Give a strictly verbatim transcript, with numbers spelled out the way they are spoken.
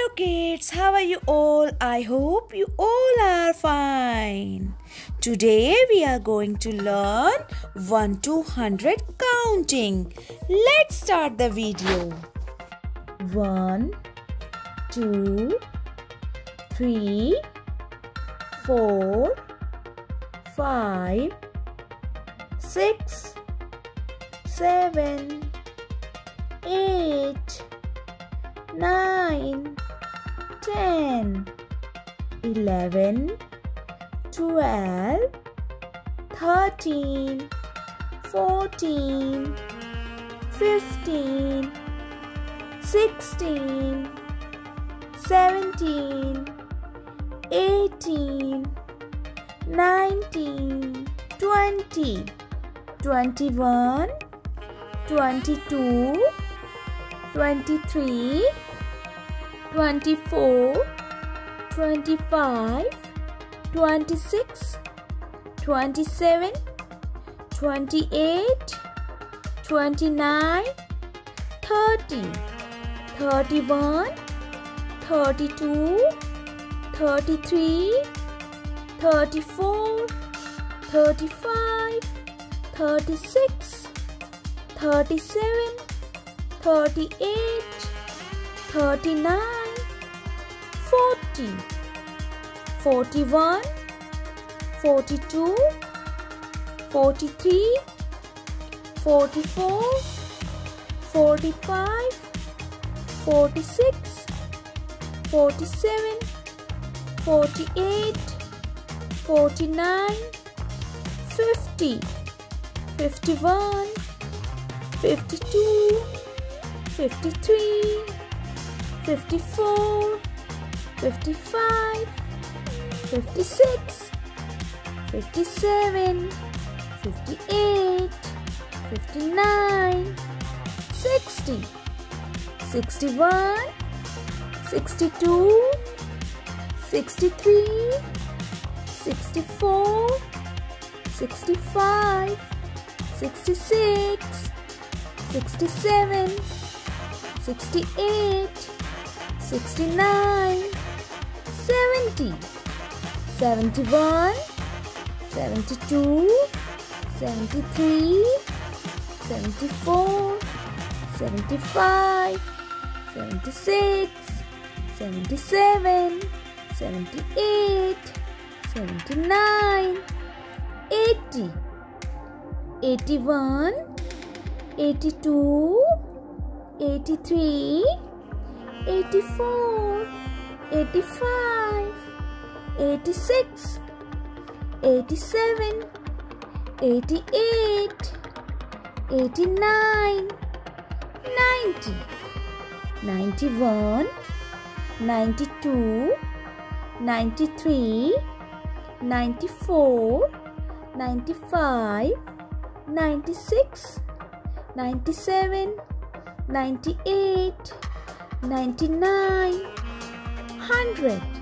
Hello kids, how are you all? I hope you all are fine. Today we are going to learn one to one hundred counting. Let's start the video. one, two, three, four, five, six, seven, eight, nine, ten, eleven, twelve, thirteen, fourteen, fifteen, sixteen, seventeen, eighteen, nineteen, twenty, twenty-one, twenty-two, twenty-three, twenty-four, twenty-five, twenty-six, twenty-seven, twenty-eight, twenty-nine, thirty, thirty-one, thirty-two, thirty-three, thirty-four, thirty-five, thirty-six, thirty-seven, thirty-eight, thirty-nine, forty, forty-one, forty-two, forty-three, forty-four, forty-five, forty-six, forty-seven, forty-eight, forty-nine, fifty, fifty-one, fifty-two, fifty-three, fifty-four, fifty-five, fifty-six, fifty-seven, fifty-eight, fifty-nine, sixty, sixty-one, sixty-two, sixty-three, sixty-four, sixty-five, sixty-six, sixty-seven, sixty-eight, sixty-nine, seventy, seventy-one, seventy-two, seventy-three, seventy-four, seventy-five, seventy-six, seventy-seven, seventy-eight, seventy-nine, eighty, eighty-one, eighty-two, eighty-three, eighty-four, eighty-five, eighty-six, eighty-seven, eighty-eight, eighty-nine, ninety, ninety-one, ninety-two, ninety-three, ninety-four, ninety-five, ninety-six, ninety-seven, ninety-eight, ninety-nine, one hundred.